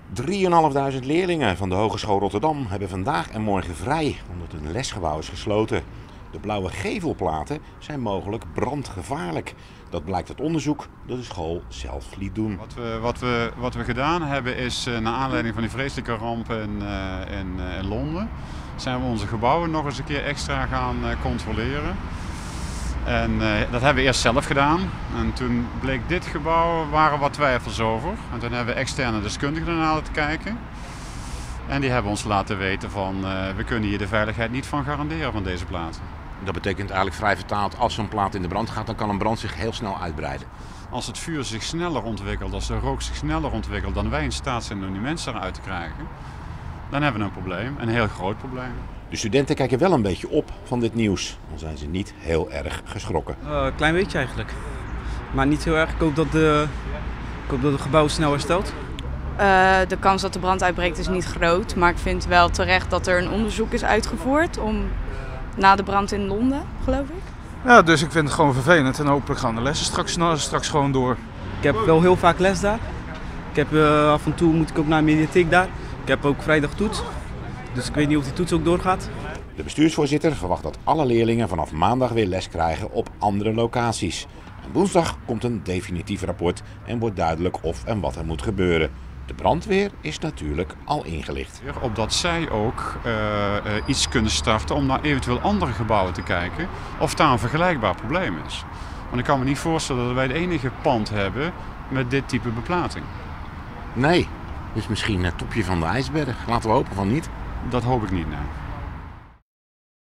3.500 leerlingen van de Hogeschool Rotterdam hebben vandaag en morgen vrij, omdat hun lesgebouw is gesloten. De blauwe gevelplaten zijn mogelijk brandgevaarlijk. Dat blijkt uit onderzoek dat de school zelf liet doen. Wat we gedaan hebben is, naar aanleiding van die vreselijke ramp in Londen, zijn we onze gebouwen nog eens een keer extra gaan controleren. En dat hebben we eerst zelf gedaan. En toen bleek dit gebouw, waren wat twijfels over. En toen hebben we externe deskundigen naar laten kijken. En die hebben ons laten weten van, we kunnen hier de veiligheid niet van garanderen van deze platen. Dat betekent eigenlijk vrij vertaald, als zo'n plaat in de brand gaat, dan kan een brand zich heel snel uitbreiden. Als het vuur zich sneller ontwikkelt, als de rook zich sneller ontwikkelt dan wij in staat zijn om die mensen eruit te krijgen, dan hebben we een probleem, een heel groot probleem. De studenten kijken wel een beetje op van dit nieuws, dan zijn ze niet heel erg geschrokken. Een klein beetje eigenlijk, maar niet heel erg. Ik hoop dat het gebouw snel herstelt. De kans dat de brand uitbreekt is niet groot, maar ik vind wel terecht dat er een onderzoek is uitgevoerd na de brand in Londen, geloof ik. Ja, dus ik vind het gewoon vervelend en hopelijk gaan de lessen straks gewoon door. Ik heb wel heel vaak les daar. Af en toe moet ik ook naar de mediatheek daar. Ik heb ook vrijdag toets, dus ik weet niet of die toets ook doorgaat. De bestuursvoorzitter verwacht dat alle leerlingen vanaf maandag weer les krijgen op andere locaties. En woensdag komt een definitief rapport en wordt duidelijk of en wat er moet gebeuren. De brandweer is natuurlijk al ingelicht. Opdat zij ook iets kunnen starten om naar eventueel andere gebouwen te kijken of daar een vergelijkbaar probleem is. Want ik kan me niet voorstellen dat wij het enige pand hebben met dit type beplating. Nee, dus misschien het topje van de ijsberg. Laten we hopen van niet. Dat hoop ik niet, nee.